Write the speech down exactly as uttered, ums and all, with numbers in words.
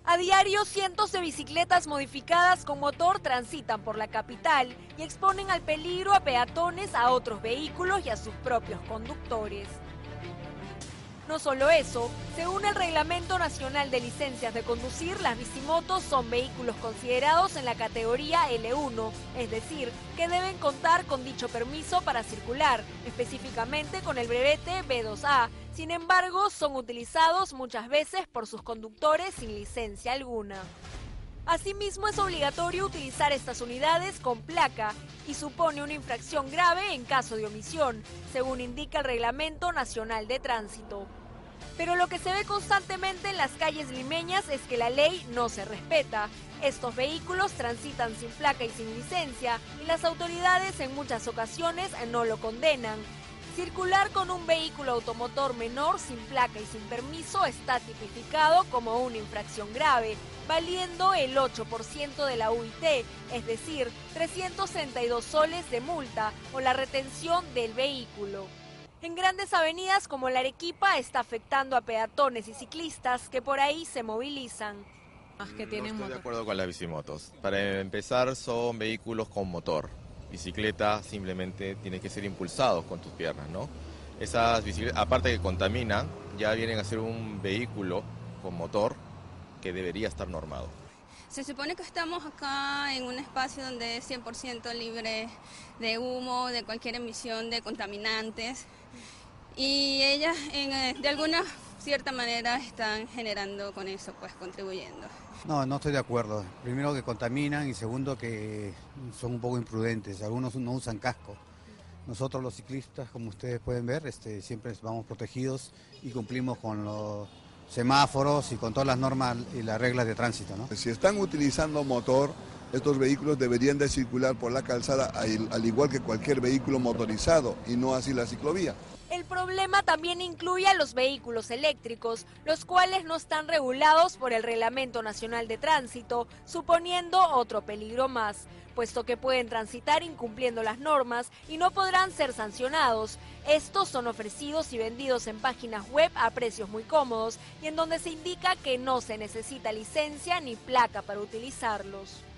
A diario, cientos de bicicletas modificadas con motor transitan por la capital y exponen al peligro a peatones, a otros vehículos y a sus propios conductores. No solo eso, según el Reglamento Nacional de Licencias de Conducir, las bicimotos son vehículos considerados en la categoría L uno, es decir, que deben contar con dicho permiso para circular, específicamente con el brevete B dos A. Sin embargo, son utilizados muchas veces por sus conductores sin licencia alguna. Asimismo, es obligatorio utilizar estas unidades con placa y supone una infracción grave en caso de omisión, según indica el Reglamento Nacional de Tránsito. Pero lo que se ve constantemente en las calles limeñas es que la ley no se respeta. Estos vehículos transitan sin placa y sin licencia y las autoridades en muchas ocasiones no lo condenan. Circular con un vehículo automotor menor sin placa y sin permiso está tipificado como una infracción grave, valiendo el ocho por ciento de la U I T, es decir, trescientos treinta y dos soles de multa o la retención del vehículo. En grandes avenidas como la Arequipa está afectando a peatones y ciclistas que por ahí se movilizan. Que tienen no estoy motor. de acuerdo con las bicimotos. Para empezar, son vehículos con motor. Bicicleta simplemente tiene que ser impulsados con tus piernas, ¿no? Esas bicicletas, aparte que contaminan, ya vienen a ser un vehículo con motor que debería estar normado. Se supone que estamos acá en un espacio donde es cien por ciento libre de humo, de cualquier emisión de contaminantes, y ellas en, de alguna cierta manera están generando con eso, pues contribuyendo. No, no estoy de acuerdo. Primero que contaminan y segundo que son un poco imprudentes. Algunos no usan casco. Nosotros los ciclistas, como ustedes pueden ver, este, siempre vamos protegidos y cumplimos con los semáforos y con todas las normas y las reglas de tránsito, ¿no? Si están utilizando motor, estos vehículos deberían de circular por la calzada al igual que cualquier vehículo motorizado y no así la ciclovía. El problema también incluye a los vehículos eléctricos, los cuales no están regulados por el Reglamento Nacional de Tránsito, suponiendo otro peligro más, puesto que pueden transitar incumpliendo las normas y no podrán ser sancionados. Estos son ofrecidos y vendidos en páginas web a precios muy cómodos y en donde se indica que no se necesita licencia ni placa para utilizarlos.